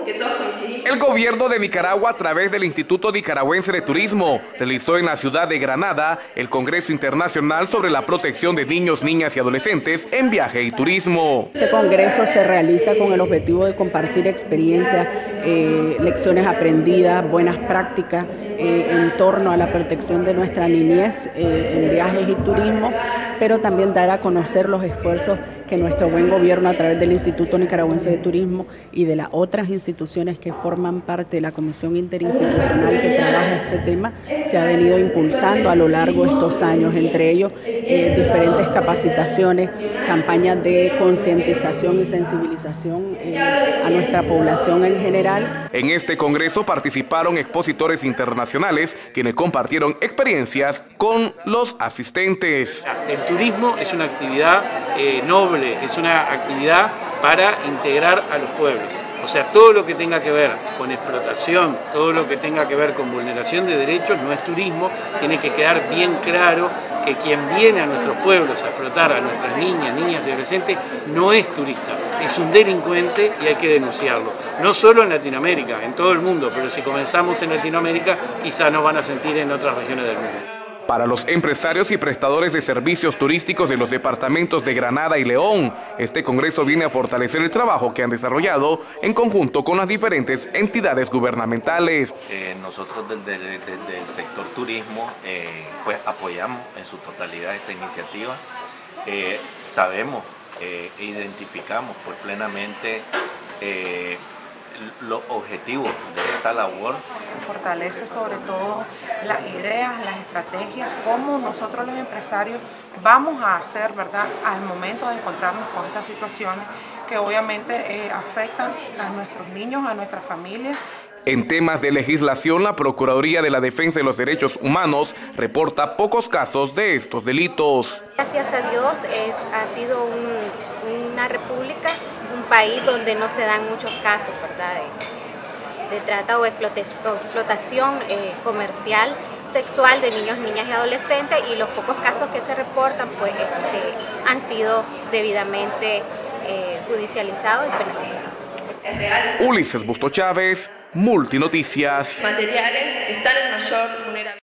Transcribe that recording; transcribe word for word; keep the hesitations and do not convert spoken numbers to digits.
que todos coincidimos. El gobierno de Nicaragua, a través del Instituto Nicaragüense de Turismo, realizó en la ciudad de Granada el Congreso Internacional sobre la protección de niños, niñas y adolescentes en viaje y turismo. Este congreso se realiza con el objetivo de compartir experiencias, eh, lecciones aprendidas, buenas prácticas eh, en torno a la protección de nuestra niñez eh, en viajes y turismo, pero también dar a conocer los esfuerzos que nuestro buen gobierno, a través del Instituto Nicaragüense de Turismo y de las otras instituciones que forman parte de la Comisión Interinstitucional que trabaja este tema, se ha venido impulsando a lo largo de estos años, entre ellos eh, diferentes capacitaciones, campañas de concientización y sensibilización eh, a nuestra población en general. En este congreso participaron expositores internacionales quienes compartieron experiencias con los asistentes. El turismo es una actividad eh, noble, es una actividad para integrar a los pueblos. O sea, todo lo que tenga que ver con explotación, todo lo que tenga que ver con vulneración de derechos no es turismo. Tiene que quedar bien claro que quien viene a nuestros pueblos a explotar a nuestras niñas, niñas y adolescentes no es turista, es un delincuente y hay que denunciarlo. No solo en Latinoamérica, en todo el mundo, pero si comenzamos en Latinoamérica quizás nos van a sentir en otras regiones del mundo. Para los empresarios y prestadores de servicios turísticos de los departamentos de Granada y León, este congreso viene a fortalecer el trabajo que han desarrollado en conjunto con las diferentes entidades gubernamentales. Eh, nosotros desde, desde el sector turismo eh, pues apoyamos en su totalidad esta iniciativa. Eh, sabemos e eh, identificamos pues, plenamente eh, los objetivos de esta labor. Fortalece sobre todo las ideas, las estrategias, cómo nosotros los empresarios vamos a hacer, ¿verdad?, al momento de encontrarnos con estas situaciones que obviamente eh, afectan a nuestros niños, a nuestras familias. En temas de legislación, la Procuraduría de la Defensa de los Derechos Humanos reporta pocos casos de estos delitos. Gracias a Dios es, ha sido un, una república, un país donde no se dan muchos casos, ¿verdad?, de, de trata o explotación eh, comercial, sexual de niños, niñas y adolescentes, y los pocos casos que se reportan pues este, han sido debidamente eh, judicializados y penalizados. Ulises Busto Chávez, Multinoticias. Materiales están en mayor vulnerabilidad.